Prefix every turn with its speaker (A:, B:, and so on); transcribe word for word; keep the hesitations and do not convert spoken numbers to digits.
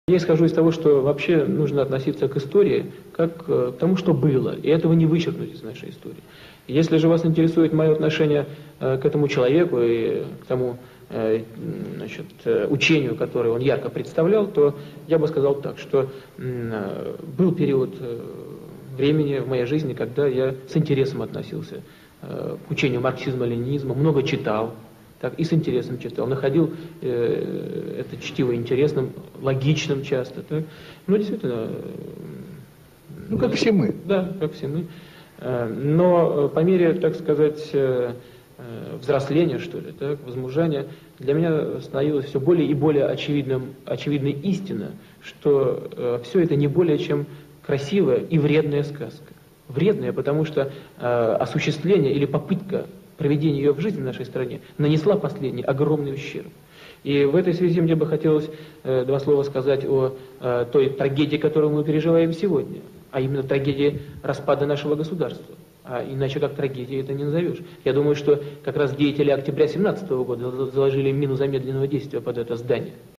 A: Я исхожу из того, что вообще нужно относиться к истории как к тому, что было, и этого не вычеркнуть из нашей истории. Если же вас интересует мое отношение к этому человеку и к тому значит, учению, которое он ярко представлял, то я бы сказал так, что был период времени в моей жизни, когда я с интересом относился к учению марксизма-ленинизма, много читал. Так, и с интересом читал, находил э, это чтиво интересным, логичным часто. Так. Ну, действительно...
B: Ну, как все мы.
A: Да, как все мы. Но по мере, так сказать, взросления, что ли, так, возмужания, для меня становилось все более и более очевидным, очевидной истина, что э, все это не более чем красивая и вредная сказка. Вредная, потому что э, осуществление или попытка проведение ее в жизни в нашей стране нанесла последний огромный ущерб. И в этой связи мне бы хотелось э, два слова сказать о э, той трагедии, которую мы переживаем сегодня, а именно трагедии распада нашего государства. А иначе как трагедии это не назовешь. Я думаю, что как раз деятели октября семнадцатого года заложили мину замедленного действия под это здание.